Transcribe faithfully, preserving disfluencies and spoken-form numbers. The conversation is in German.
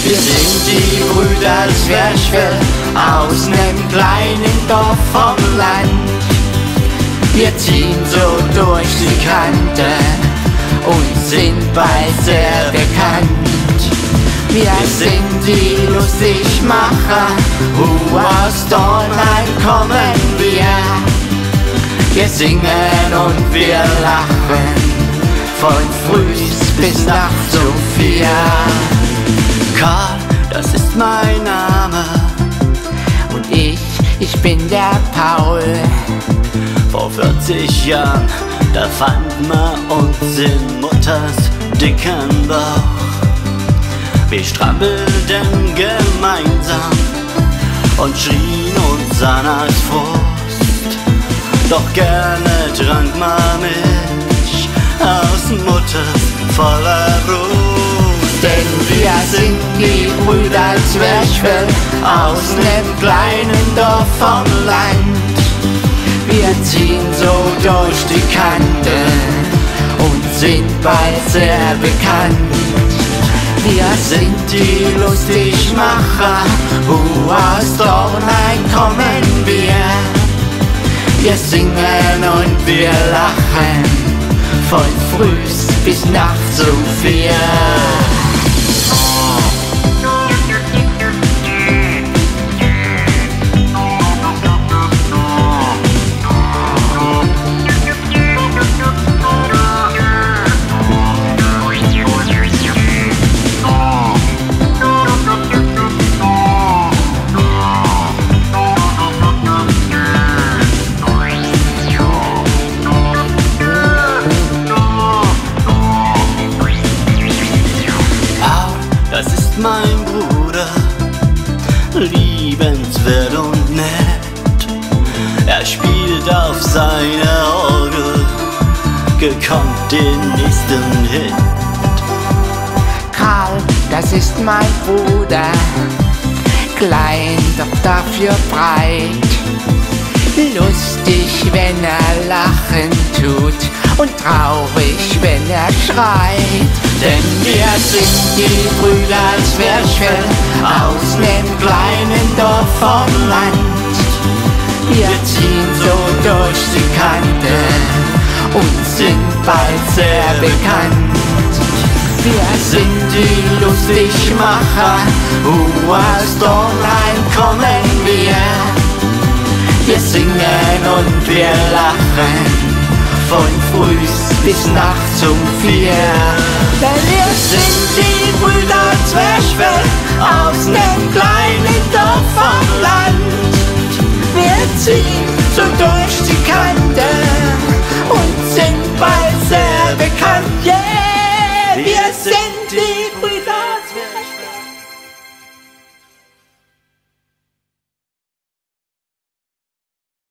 Wir sind die Brüder Zwerchfell aus nem kleinen Dorf vom Land. Wir ziehen so durch die Kante und sind bald sehr bekannt. Wir sind die Lustigmacher, uh, aus Dornheim kommen wir. Wir singen und wir lachen, von frühs bis nachts um vier. Karl, das ist mein Name, und ich, ich bin der Paul. Vor vierzig Jahren, da fand man uns in Mutters dicken Bauch. Wir strampelten gemeinsam und schrien uns an als Frust. Doch gerne trank man Milch aus Mutters voller Brust. Denn wir sind die Brüder Zwerchfell aus nem kleinen Dorf vom Land. Wir ziehen so durch die Kante und sind bald sehr bekannt. Wir sind die Lustigmacher, uh, aus Dornheim kommen wir. Wir singen und wir lachen, von frühs bis nachts um vier. Das ist mein Bruder, liebenswert und nett. Er spielt auf seiner Orgel gekonnt den nächsten Hit. Karl, das ist mein Bruder, klein, doch dafür breit. Lustig, wenn er lachen tut, und traurig, wenn er schreit. Denn wir sind die Brüder Zwerchfell aus nem kleinen Dorf vom Land. Wir ziehen so durch die Kante und sind bald sehr bekannt. Wir sind die Lustigmacher, uh, aus Dornheim kommen wir. Wir singen und wir lachen, von frühs bis nachts um vier. Denn wir sind die Brüder Zwerchfell aus nem kleinen Dorf vom Land. Wir ziehen so durch